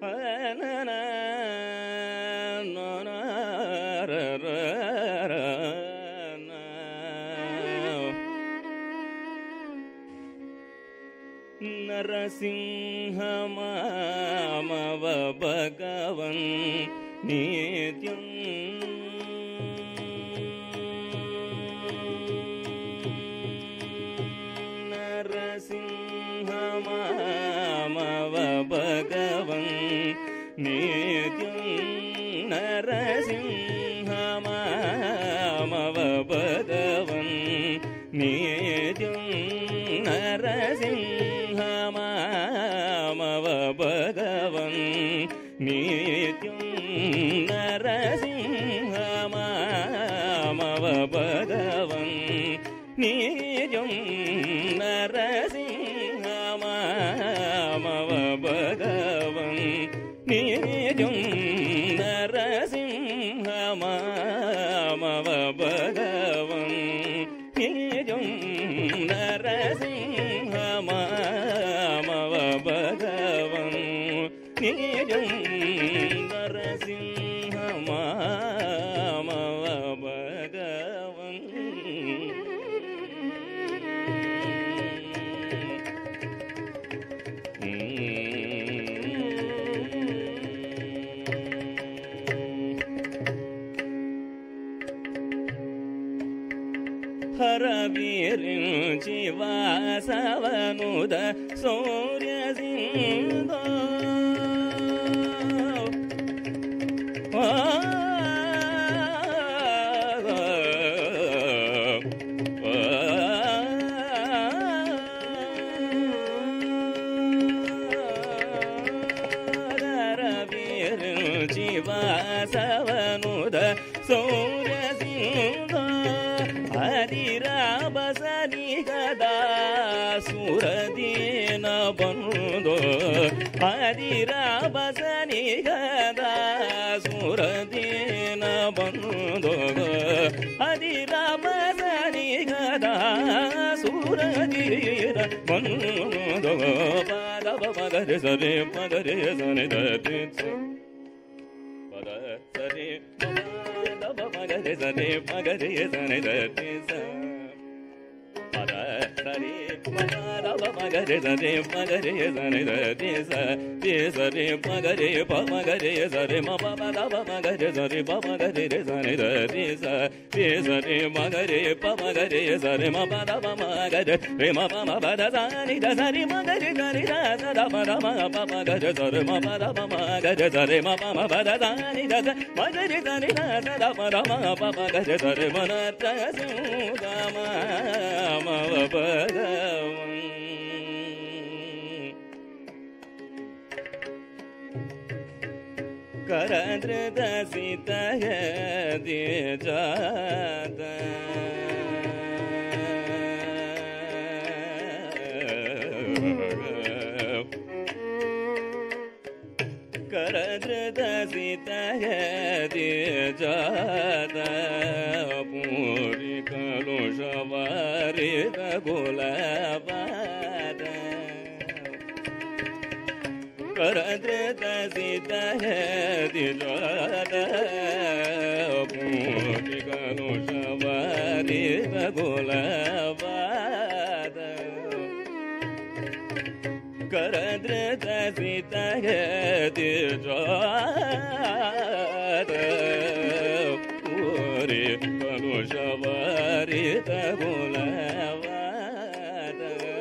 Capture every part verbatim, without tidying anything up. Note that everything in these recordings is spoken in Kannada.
ನರಸಿಂಹ ಮಾಮವ ಭಗವನ್ ನಿತ್ಯಂ ನರಸಿಂಹ ಮಾಮವ ಭಗವನ್ ನಿತ್ಯಂ ನರಸಿಂಹ ಮಾಮವ ಭಗವನ್ ನಿತ್ಯಂ ನರಸಿಂಹ ಮಾಮವ ಭಗವನ್ ನಿತ್ಯಂ ನರಸಿಂಹ ಮಾಮವ ಭಗವನ್ ನಿತ್ಯಂ ನರಸಿಂಹ ಮಾಮವ ಭಗವನ್ ನಿತ್ಯಂ ನರಸಿಂಹ ಮಾಮವ ಭಗವನ್ ನಿತ್ಯಂ ನರಸಿಂಹ ಮಾಮವ ಭಗವನ್ ನಿತ್ಯಂ ನರಸಿಂಹ ಮಾಮವ ಭಗವನ್ ಹರವೀರಿಂಚಿ ವಾಸವನುದ ಸೂರ್ಯ ಸಿಂಧೋ ಹರವೀರಿಂಚಿ ವಾಸವನುದ ಸೂರ್ಯ ಸಿಂಧೋ ಹರಿರ ಬಸನಿ ಗದಾ ಸುರದೀನ ಬಂದೋ ಹರಿರ ಬಸನಿ ಗದಾ ಸುರದೀನ ಬಂದೋ ಹರಿರ ಬಸನಿ ಗದಾ ಸುರದೀನ ಬಂದೋ ಪದವ ಮಗರೆ ಸರಿ ಮಗರೆ ಸನಿ ದಿ ಪದ ಸರಿ ಮಗರೆ ಸರಿ ಮಗರೆ ಸನಿ ದಿ ಪದ ಸರಿ ಮಗರ ಮಗರೆ ಸರಿ ಮಗರೆ ಸನಿ ದಿ ದಿ ಸರಿ ಮಗರೆ ಪ ಮಗರೆ ಸರಿ ಮ ಪ ದ ಮಗರೆ ಸರಿ ಪ ಮಗರೆ ಸನಿ ದಿ ದಿ ಸರಿ ಮಗರೆ ಪ ಮಗರೆ ಸರಿ ಮ ಪ ದ ಮಗರೆ ರೇ ಮ ಪ ಮ ಪ ದ ಸನಿ ದ ಸರಿ ಮಗರೆ ಸರಿ ದ ಸ ದ ಪ ದ ಮ ಪ ಮಗರೆ ಸರಿ ಮ ಪ ದ ಮಗರೆ ಸರಿ ಮ ಪ ಮ ಪ ದ ಸನಿ ದ ಮಗರೆ ಸರಿ ದ ಸ ದ ಪ ದ ಮ ಪ ಮಗರೆ ಸರಿ ಮ ನ ತ ಸಿಂಗ ಮ ಮ ವ ಭಗವನ್ ಕರದೃತ ಸಿತಯ ದಿ ಜಾತ ಕರದೃತ ಸಿತಯ ದಿ ಜಾತ ಪೂರಿ ಕಲುಷವಾರಿದ ಗುಲಬಾದ ಕರದೃತ ಸಿತಯ ದಿ ಜಾತ ಪೂರಿ ಕಲುಷವಾರಿದ ಗುಲಬಾದ ಕರದೃತ ಸಿತಯ ದಿ ಜಾತ ಪೂರಿ ಕಲುಷವಾರಿದ ಗುಲಬಾದ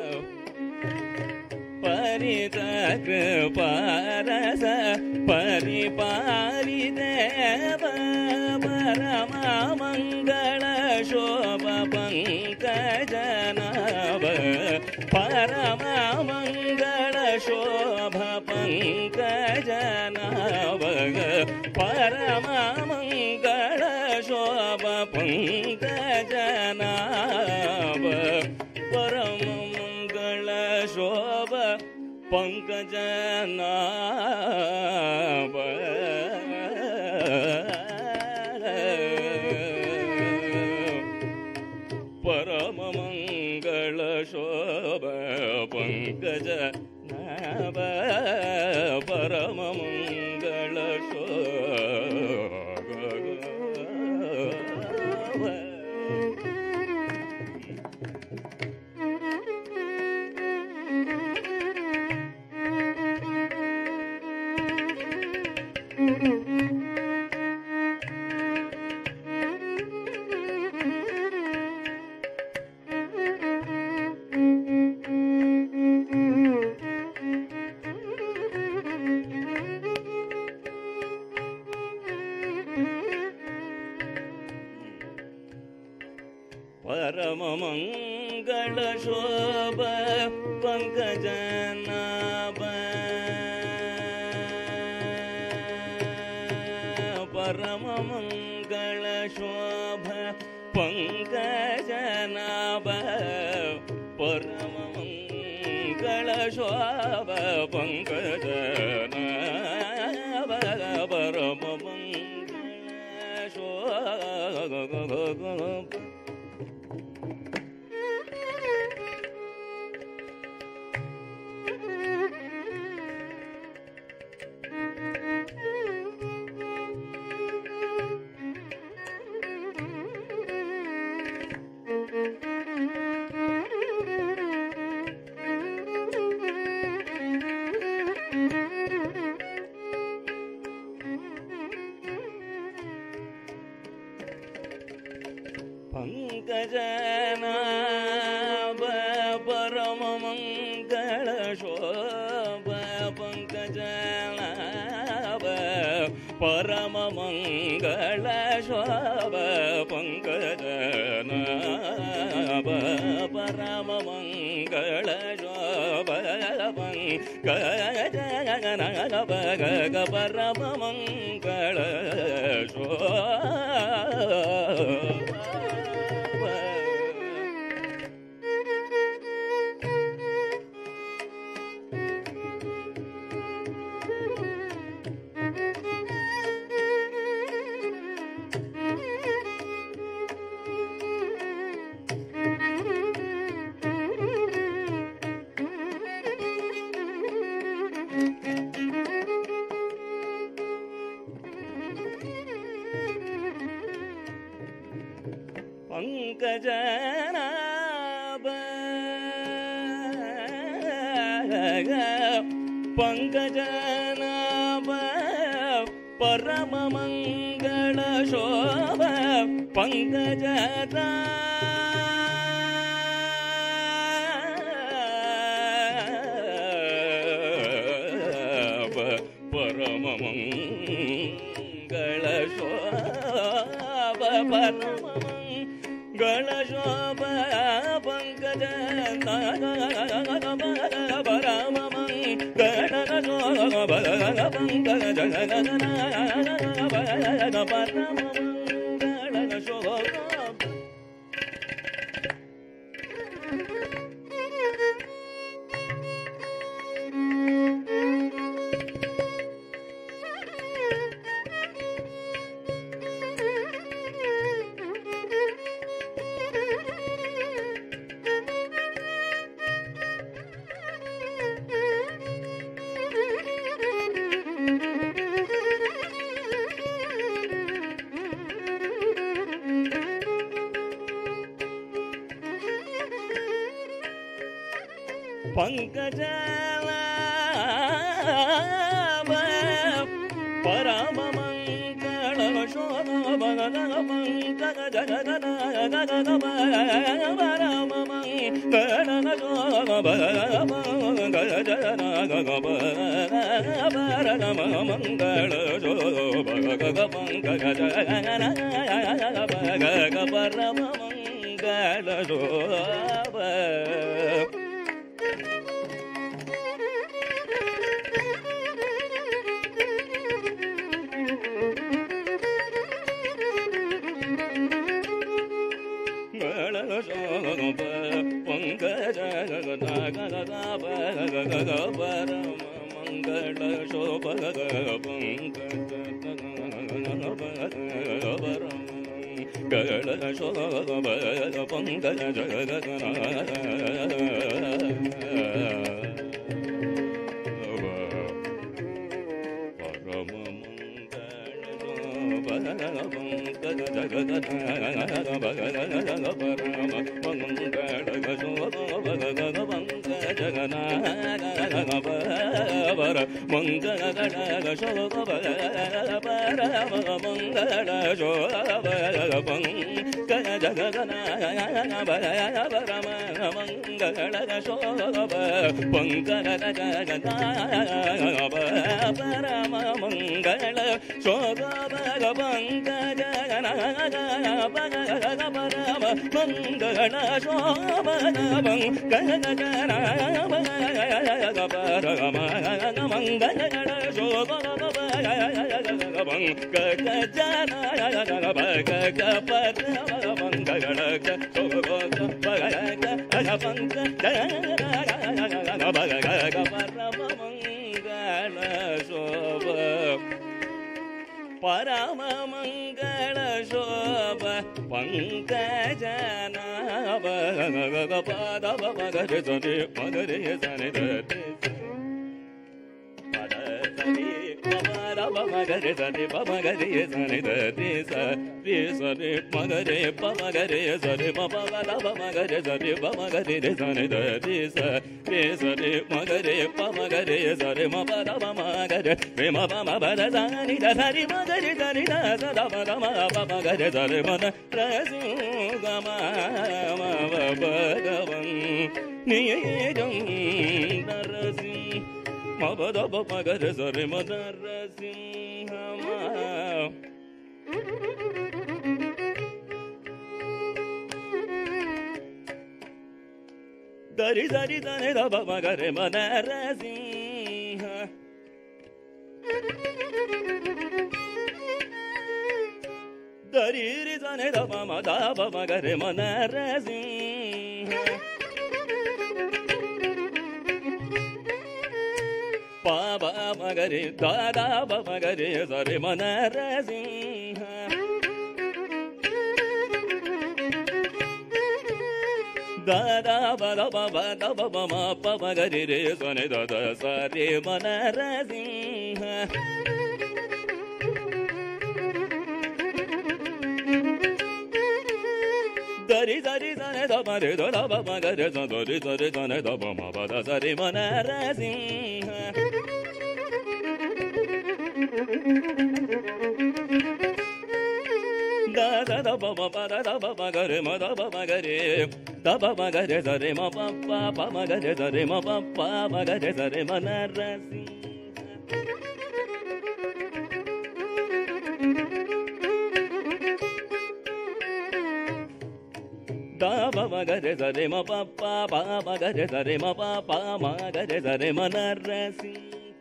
ಪರಿತ ಕೃಪಾರಸ ಪರಿಪಾಲಿ ದೇವ ಪರಮ ಮಂಗಳ ಶೋಭ ಪಂಕಜನಾಭ ಪರಮ ಮಂಗಳ ಶೋಭ ಪಂಕಜನಾಭ ಪರಮ ಮಂಗಳ ಶೋಭ ಪಂಕಜನಾಭ ಪರಮ ಮಂಗಳ ಶೋಭ ಪಂಕಜನಾಭ ಪರಮ ಮಂಗಳ ಶೋಭ ಪಂಕಜನಾಭ ಪರಮ ಪರಮಮಂಗಳ ಶೋಭ ಪಂಕಜನಾಭ ಪರಮಮಂಗಳ ಶೋಭ ಪಂಕಜನಾಭ ಪರಮಮಂಗಳ ಶೋಭ ಪಂಕಜನಾಭ ಪರಮಮಂಗಳ ಶೋಭ ಪಂಕಜನಾಭ ಪರಮಮಂಗಳ ಶೋಭ ಪಂಕಜನಾಭ ಪರಮಮಂಗಳ ಶೋಭ ಪಂಕಜನಾಭ ಪರಮಮಂಗಳ ಶೋಭ ಪಂಕಜನಾಭ ಪರಮಮಂಗಳ ಶೋಭ ಪಂಕಜನಾಭ ಪಂಕಜನಾಭ ಪರಮಮಂಗಳ ಶೋಭ ಪಂಕಜನಾಭ ಪರಮಮಂಗಳ ಶೋಭ ಪರಮ ಗಣಶೋಭ ಪಂಕಜ ಪರಮಂ ಗಣಶೋಭ ಪಂಕಜ ಪರಮಂ ಗಣಶೋಭ ಪಂಕಜನಾಭ ಪರಮಮಂಗಳ ಶೋಭ ಪಂಕಜ ಪರಮಮಂಗಳ ಶೋಭ ಪಂಕಜ ಪರಮಮಂಗಳ ಶೋಭ ಪಂಕಜ ಪರಮಮಂಗಳ ಶೋಭ ಪಂಕಜ ಪರಮಮಂಗಳ ಶೋಭ ಪಂಕಜ ಪರಮಗಳ ಶೋಭ ಪಂಕಜ ಪರಮಮಂಗಳ ಶೋಭ ಪರಮಮಂಗಳ ಶೋಭ ಪಂಕಜನಾಭ ಪಾದ ಮಗರೆ ಸರಿ ಮಗರೆ ಸನಿ ಪದ ಸರಿ ಮಗರೆ ಸರಿ ಮಗರೆ ಸನಿ ದಿ ಸರಿ ಸರಿ ಮಗರೆ ಪಮಗರೆ ಸರಿ ಮಪದ ಮಗರೆ ಸರಿ ಮಗರೆ ಸನಿ ದಿ ಸರಿ ಸರಿ ಮಗರೆ ಪಮಗರೆ ಸರಿ ಮಪದ ಮಗರೆ ಪ್ರೇಮ ಪಮ ಪದ ಸನಿ ಸರಿ ಮಗರೆ ಸರಿ ಸದ ಪದ ಮಗರೆ ಸರಿ ಮನ ರಸಿಂಗಮ ಭಗವನ್ ನಿಯಜಂ ನರಸಿಂಹ ಮಪದ ಮಗರೆ ಸರಿ ಮನ ರಸಿಂಹಮ ದರಿ ದರಿ ದನೆ ದಬ ಮಗರೆ ಮನ ರಸಿಂಹ ದರಿ ರಿ ದನೆ ದಬ ಮದ ಮಗರೆ ಮನ ರಸಿಂಹ ಪಾಪ ಮಗರೆ ದಾದಾ ಮಗರೆ ಸರಿ ಮನ ರಸಿಂಹ ದಾದಾ ಬದ ಬಬ ದಬ ಬಮ ಪಮಗರಿ ರೇ ಸನಿ ದದ ಸರಿ ಮನ ರಸಿಂಹ ದರಿ ದರಿ ಸನಿ ದಮ ರೇ ದಬ ಮಗರೆ ಸರಿ ಸರಿ ಸನಿ ದಬ ಮ ಪದ ಸರಿ ಮನ ರಸಿಂಹ ದಾದ ದಬ ಪದ ದಬ ಮಗರೆ ಮದ ಮಗರೆ ದಬ ಮಗರೆ ಸರಿ ಮ ಪಪ್ಪ ಪಮಗರೆ ಸರಿ ಮ ಪಪ್ಪ ಮಗರೆ ಸರಿ ಮನ ರಸಿಂಹ ದಬ ಮಗರೆ ಸರಿ ಮ ಪಪ್ಪ ಪ ಮಗರೆ ಸರಿ ಮ ಪಪ್ಪ ಮಗರೆ ಸರಿ ಮನ ರಸಿಂಹ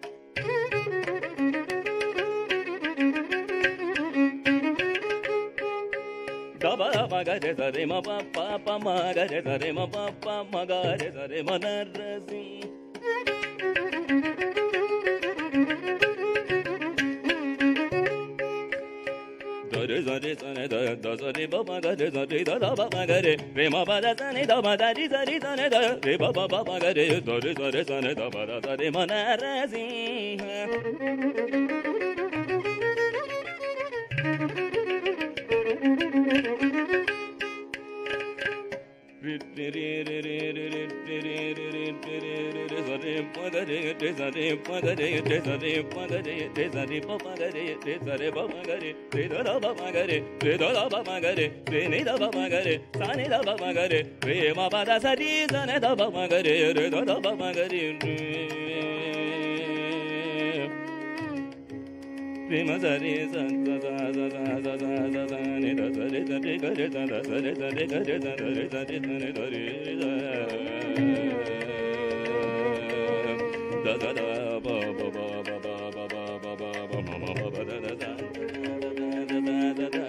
ದಬ ಮಗರೆ ಸರಿ ಮ ಪಪ್ಪ ಪ ಮಗರೆ ಸರಿ ಮ ಪಪ್ಪ ಮಗರೆ ಸರಿ ಮನ ರಸಿಂಹ ದರಿ ಸರಿ ಸನಿ ದ ಸರಿ ಬ ಮಗರೆ ಸರಿ ದ ದಬ ಮಗರೆ ರೇ ಮ ಪದ ಸನಿ ದ ಮ ದರಿ ಸರಿ ಸನಿ ದ ರೇ ಬ ಬ ಮಗರೆ ದರಿ ಸರಿ ಸನಿ ದ ಪದ ಸರಿ ಮನ ರಸಿಂಹ Prima sari sa sa sa sa sa sa sa sa sa ni da sari sari gare sa da sari sari gare sa da sari sari sani da ri da da da da ba ba ba ba ba ba ba ba ba ba ma ma ba ba da da da da da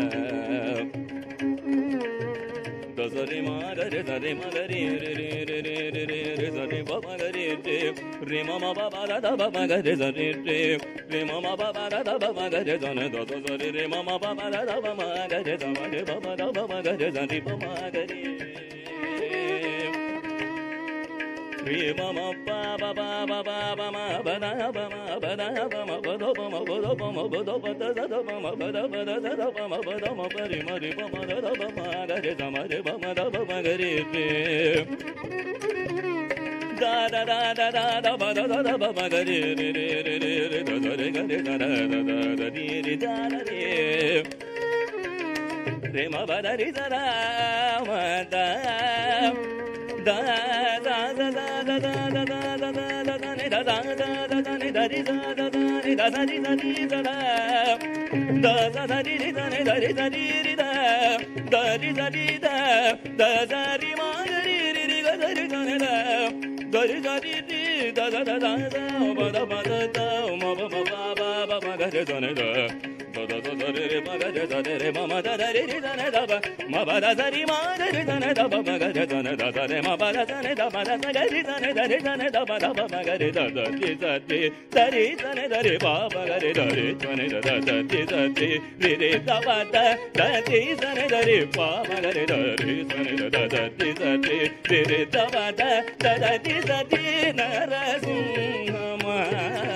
da sari ma da re sari ma da ri re re re re re re re sari ba ma ga re re re ma ma ba ba da da ba ma ga re sari re re ma ma ba ba da da ba ma ga re sa ne da da sari re ma ma ba ba da da ba ma ga re sa ma re ba ba da ba ma ga re sa ni ba ma ga re re ma ma pa pa pa pa pa pa ma pa da pa ma pa da pa ma pa do pa ma pa do pa ma pa do pa da da pa ma pa da pa da da pa ma pa da ma pa re ma re pa ma da da pa ma ga re sa ma re pa ma da pa ma ga re re da da da da da da pa da da da pa ma ga re re re re re re da da re ga re da da da da da re re da da re re ma pa da re sa da ma da da da da da da da da da da da da ne da da da da da ne da ri da da da ne da da ri da ri da da da da da ri ri da ne da ri da ri ri da da ri da ri da da da ri ma ga ri ri ri ga da ri da ne da da ri da ri ri da da da da da ma da ma da da ma ba ma ba ba ba ma ga da ne da da da da da re ma ga da da re ma ma da da ri ri da ne da ba ma ba da da ri ma da ri da ne da ba ma ga da ne da da re ma ba da da ne da ba da da ga ri da ne da ri da ne da ba da ba ma ga ri da da ri da ri da ri da ne da ri ba ba ga ri da ri da ne da da da ri da ri ri ri da ba da da ri da ne da ri ba ma ga ri da ri da ne da da da ri da ri ri ri da ba da da da ri da ri na ra su ma